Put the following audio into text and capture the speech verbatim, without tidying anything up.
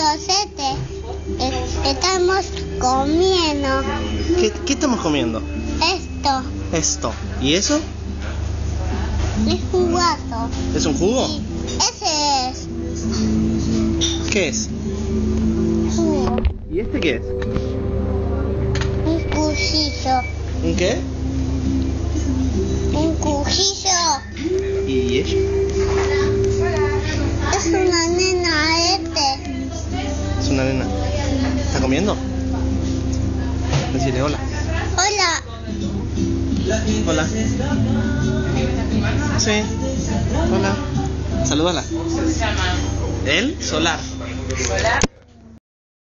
Josete, estamos comiendo ¿Qué, qué estamos comiendo? esto. Esto. ¿Y eso? Es jugazo. ¿Es un jugo? Y ese es ¿Qué es? jugo. ¿Y este qué es? Un cuchillo. ¿Un qué? Un cuchillo. ¿Y ella? Es una nena este. Es una nena. ¿Está comiendo? Decirle hola. Hola. Hola. Sí. Hola. Salúdala. ¿Él? Solar.